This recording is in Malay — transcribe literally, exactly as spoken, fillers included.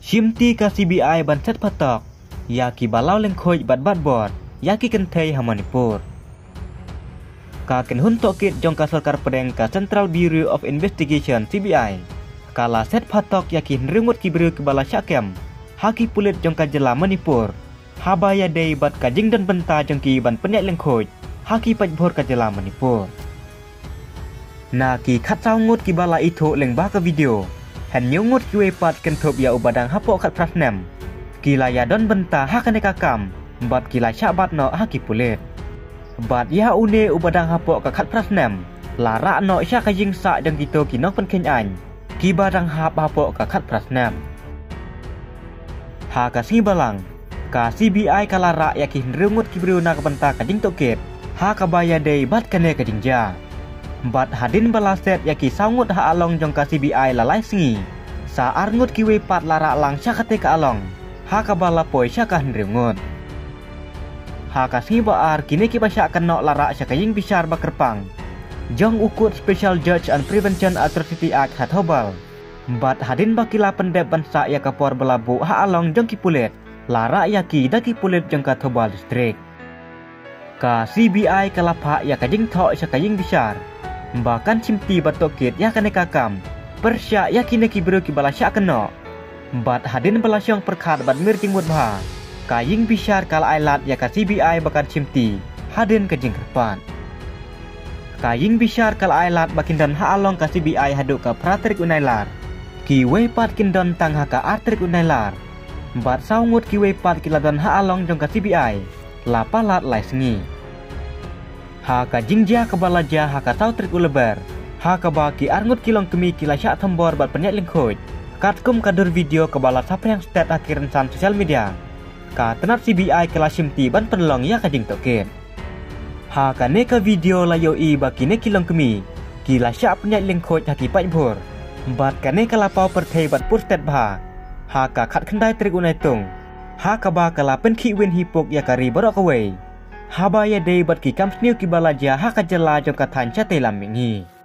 Shimti ka C B I ban set patok ya ki balau leng khoj bat bat bot ya ki kenthei ha Manipur. Ka ken hun tokit jong ka sarkar pedeng ka Central Bureau of Investigation C B I. Kala set patok ya ki nringut ki bru ki bala syakem ha ki pulit jong ka jela Manipur. Habaya dei bat ka jing dan benta jong ki ban penyek leng khoj ha ki pajbor ka jela Manipur. Na ki khat saw ngut ki bala itu leng ba ka video. Han nyungut ki wepat kenthop ya ubadang hapok khat prasnem. Kila ya don benta ha kane kakam, bat kila syabat no ha ki pulit. Bat ya une ubadang hapok ka khat prasnem. Lara no sya ka jing sa jang gitu ki nok pen ken an. Ki badang hap hapok ka khat prasnem. Ha ka si balang, ka C B I kalara ya ki nrungut ki bru na ka benta ka jing toket. Ha ka baya dei bat kane ka jing ja. Bat hadin balaset ya ki sangut ha along jong ka C B I lalai singi. Sa arngut ki wepat lara lang sya kate ka along. Ha ka bala poi sya ka nrungut. Ha ka singi baar kini ki basya kan nok lara sya ka ying bisar bakerpang. Jong ukut Special Judge and Prevention Atrocity Act hatobal. Bat hadin bakila pendep bansa ya ka por belabu ha along jong ki pulit. Lara ya ki da ki pulit jong ka Thobal District. Ka C B I kalapha ya ka jing thok sya ka ying bisar. Bahkan Shimti batokit ya kane kakam. Persya ya kini ki bru ki bala sya keno. Bat hadin balasyong perkhat bat mir tingmut bha. Kaying bisar kal ailat ya ka C B I bakan Shimti. Hadin ke jing kerpan. Kaying bisar kal ailat bakindan ha along ka C B I haduk ka pratrik unailar. Ki wepat kindon tang ha ka artrik unailar. Bat saungut ki wepat kiladon ha along jong ka C B I. Lapalat lai sengi. Ha ka jingja ka balaja ha ka sautrik ulebar. Ha ka ba ki arngut kilong kemi kila syak thambor bat penyek lingkhoj. Katkum kadur video ke bala sapa yang stat akhiran san sosial media. Ka tenat C B I kala Shimti ban penlong ya ka jing toket. Ha ka ne ka video layo i ba kine kilong kemi. Kila syak penyek lingkhoj ha ki pajbor. Bat ka ne kala pau perthei bat pur stat bha. Ha ka khat khandai trik unai tung. Ha ka ba kala pen ki win hipok ya ka ri borok away. Habaya dei bat ki kam sniu ki balaja ha ka jela jong ka than cha te lam mingi.